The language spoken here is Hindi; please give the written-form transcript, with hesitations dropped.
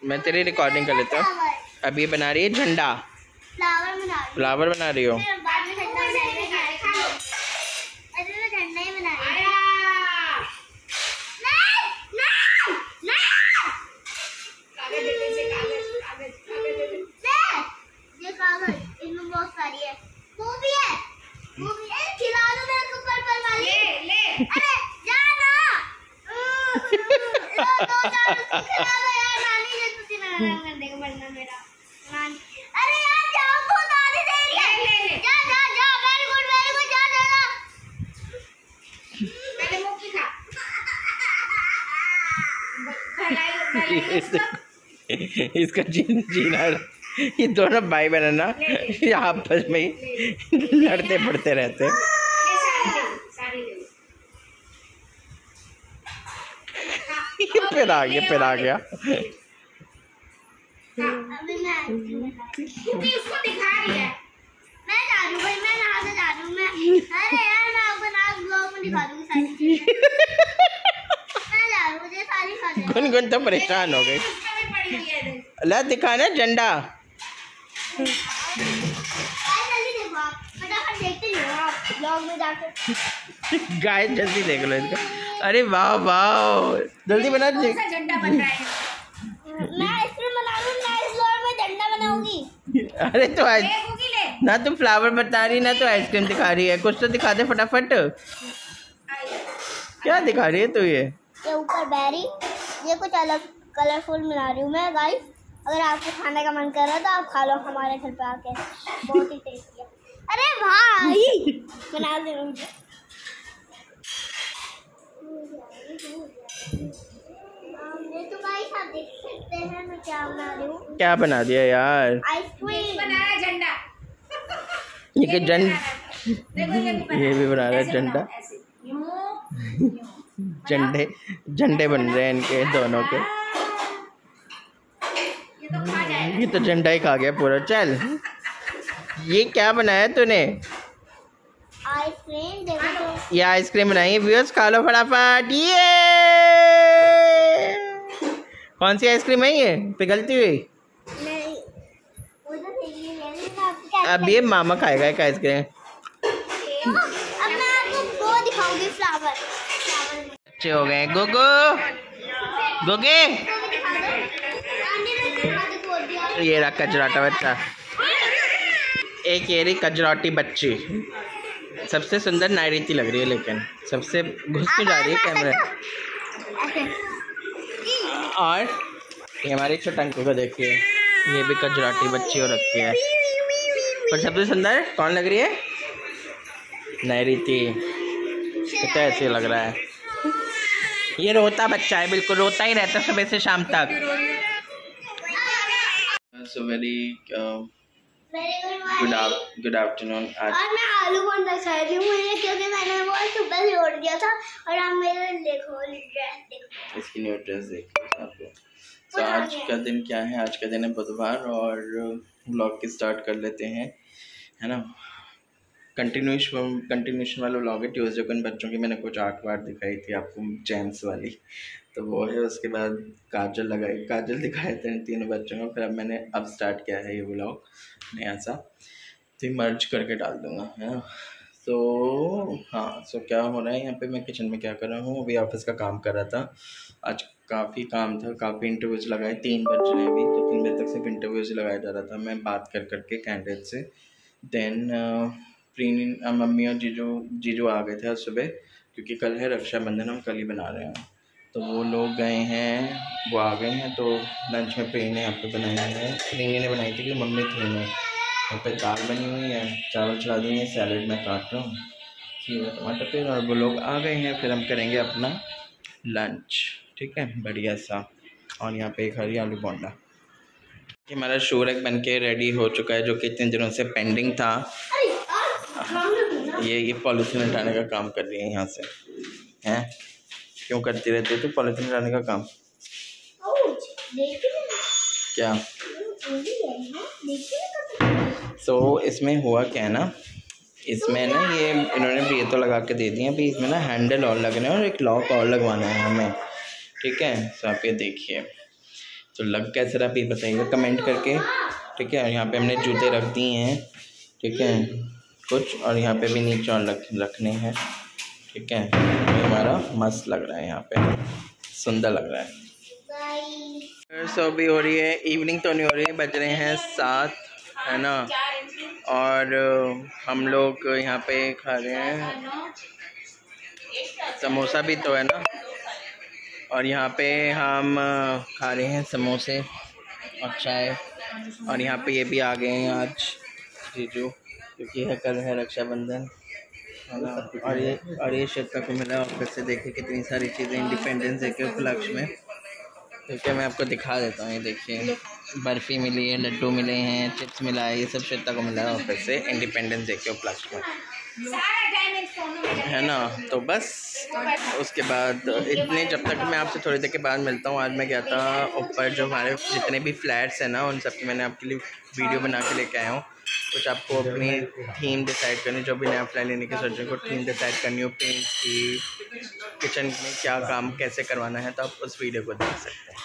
मैं तेरी रिकॉर्डिंग कर लेता हूँ। अब ये बना रही है झंडा, फ्लावर बना रही हो। इसका जीना ये दोनों भाई बहन ना ये आपस में ही लड़ते पड़ते रहते हैं। ये फिर आ गया गुनगुन तो परेशान हो गई। ला दिखाना झंडा। गाय जल्दी देख लो इसका। अरे वाह वाह, जल्दी बना दे। अरे तो ना तुम फ्लावर बता रही ना तो आइसक्रीम दिखा रही है। कुछ तो दिखा दे फटाफट। क्या दिखा रही है तू? ये ऊपर बेरी, ये कुछ अलग कलरफुल मिला रही हूँ मैं गाइस। अगर आपको खाने का मन कर रहा है तो आप खा लो हमारे घर पे आके, बहुत ही टेस्टी है। अरे भाई बना दे मुझे। तो गाइस आप देख सकते हैं मैं क्या बना रही हूँ। क्या बना दिया यार? आइसक्रीम बनाया, झंडा। ये भी बना रहा है झंडा। झंडे बन रहे हैं इनके दोनों के। ये तो झंडा ही खा गया पूरा। चल ये क्या बनाया तूने? आइसक्रीम। देखो तो ये आइसक्रीम बनाई है व्यूअर्स, खा लो फटाफट। ये कौन सी आइसक्रीम है ये पिघलती हुई? नहीं, अब ये मामा खाएगा एक आइसक्रीम। अब मैं आपको वो दिखाऊंगी, फ्लावर। अच्छे हो गए गोगो गोगे। ये रहा कजराटा बच्चा। एक ये रही कजराटी बच्ची। सबसे सुंदर नायरीति लग रही है, लेकिन सबसे घुस में जा रही है कैमरे। और ये हमारी छोटंकी को देखिए, ये भी कजराटी बच्ची हो रखी है। पर सबसे सुंदर कौन लग रही है? नायरीति। कितना ऐसे लग रहा है। ये रोता बच्चा है, बिल्कुल रोता ही रहता सुबह से शाम तक। So very good afternoon. आज और मैं आलू बोंडा खा रही हूँ क्योंकि मैंने वो सुबह से ऑर्डर किया था। और आप मेरे देखो ड्रेस देखो, इसकी न्यू ड्रेस देखो आपको। तो आज का दिन क्या है? आज का दिन है बुधवार और व्लॉग की स्टार्ट कर लेते हैं, है ना। कंटिन्यूशन वाला व्लॉग है। ट्यूसडे को इन बच्चों की मैंने कुछ आर्ट वार्ट दिखाई थी आपको, जेम्स वाली, तो वो है। उसके बाद काजल दिखाए थे इन तीनों बच्चों को। फिर अब मैंने स्टार्ट किया है ये व्लॉग नया सा, तो ये मर्ज करके डाल दूँगा, है ना। तो हाँ, सो क्या हो रहा है यहाँ पे? मैं किचन में क्या कर रहा हूँ? अभी ऑफिस का काम कर रहा था। आज काफ़ी काम था, काफ़ी इंटरव्यूज़ लगाए। 3 बज रहे हैं अभी, तो 3 बजे तक सिर्फ इंटरव्यूज़ लगाया जा रहा था। मैं बात कर करके कैंडिडेट से। देन मम्मी और जीजू आ गए थे आज सुबह, क्योंकि कल है रक्षाबंधन, हम कल ही बना रहे हैं। तो वो लोग गए हैं, वो आ गए हैं। तो लंच में प्रीनी ने यहाँ पे बनाई है। प्रीनी ने बनाई थी कि मम्मी थी नहीं। यहाँ पे दाल बनी हुई है, चावल चढ़ा दिए हैं, सैलेड में काट रहा हूँ, खीरा टमाटर पे। और वो लोग आ गए हैं, फिर हम करेंगे अपना लंच, ठीक है, बढ़िया सा। और यहाँ पे एक हरी आलू बोंडा। हमारा शूरक बन के रेडी हो चुका है, जो कि इतने दिनों से पेंडिंग था। ये पॉलीथीन हटाने का काम कर रही है यहाँ से, हैं? क्यों करती रहती है तू पॉलीथीन हटाने का काम? क्या? इसमें हुआ क्या है ना, इसमें ना ये इन्होंने भी तो लगा के दे दिए। अभी इसमें ना हैंडल और लगने हैं और एक लॉक और लगवाना है हमें, ठीक है। तो आप ये देखिए, तो लग कैसे रहा भी बताइएगा कमेंट करके, ठीक है। और यहाँ पे हमने जूते रख दिए हैं, ठीक है कुछ, और यहाँ पे भी नीचे और रखने हैं, ठीक है। ये हमारा मस्त लग रहा है, यहाँ पे सुंदर लग रहा है। सो भी हो रही है इवनिंग, तो नहीं हो रही है, बज रहे हैं 7, है ना। और हम लोग यहाँ पे खा रहे हैं समोसा भी तो है ना, और यहाँ पे हम खा रहे हैं समोसे और चाय। और यहाँ पे ये भी आ गए हैं आज जीजू, क्योंकि है कल है रक्षाबंधन, है ना। और ये श्वेता को मिला ऑफिस से, देखिए कितनी सारी चीज़ें इंडिपेंडेंस डे के उपलक्ष्य में, ठीक है। मैं आपको दिखा देता हूँ, ये देखिए बर्फ़ी मिली है, लड्डू मिले हैं, चिप्स मिला है, ये सब श्वेता को मिला है ऑफिस से इंडिपेंडेंस डे के उपलक्ष्य में, है ना। तो बस उसके बाद इतने, जब तक मैं आपसे थोड़ी देर के बाद मिलता हूँ। आज मैं गया था ऊपर, जो हमारे जितने भी फ्लैट्स हैं ना, उन सब की मैंने आपके लिए वीडियो बना के लेके आया हूँ। कुछ आपको अपनी थीम डिसाइड करनी, जो भी नया फ्लैट लेने की सोच रहे हो, थीम डिसाइड करनी हो, पेंट की, किचन में क्या काम कैसे करवाना है, तो आप उस वीडियो को देख सकते हैं।